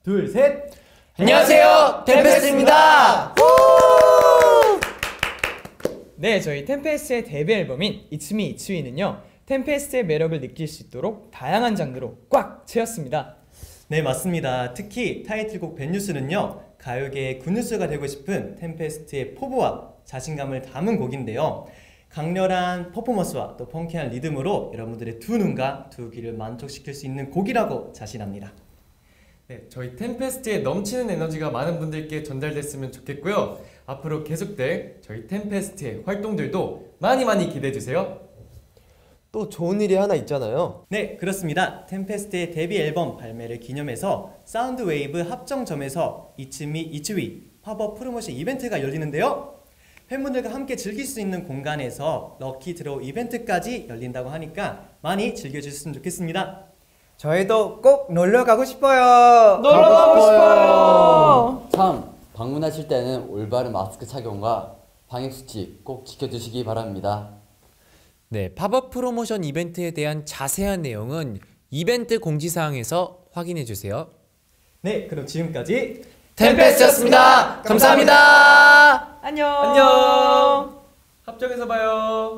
둘, 셋! 안녕하세요, 템페스트입니다. 네, 저희 템페스트의 데뷔 앨범인 It's Me, It's We는요 템페스트의 매력을 느낄 수 있도록 다양한 장르로 꽉 채웠습니다. 네, 맞습니다. 특히 타이틀곡 뱃뉴스는요 가요계의 굿뉴스가 되고 싶은 템페스트의 포부와 자신감을 담은 곡인데요, 강렬한 퍼포먼스와 또 펑키한 리듬으로 여러분들의 두 눈과 두 귀를 만족시킬 수 있는 곡이라고 자신합니다. 네, 저희 템페스트에 넘치는 에너지가 많은 분들께 전달됐으면 좋겠고요. 앞으로 계속될 저희 템페스트의 활동들도 많이 기대해주세요. 또 좋은 일이 하나 있잖아요. 네, 그렇습니다. 템페스트의 데뷔 앨범 발매를 기념해서 사운드웨이브 합정점에서 It's Me, It's We 팝업 프로모션 이벤트가 열리는데요, 팬분들과 함께 즐길 수 있는 공간에서 럭키 드로우 이벤트까지 열린다고 하니까 많이 즐겨주셨으면 좋겠습니다. 저희도 꼭 놀러 가고 싶어요. 놀러 가고 싶어요. 참, 방문하실 때는 올바른 마스크 착용과 방역수칙 꼭 지켜주시기 바랍니다. 네, 팝업 프로모션 이벤트에 대한 자세한 내용은 이벤트 공지사항에서 확인해주세요. 네, 그럼 지금까지 템페스트였습니다. 감사합니다. 안녕. 안녕. 합정에서 봐요.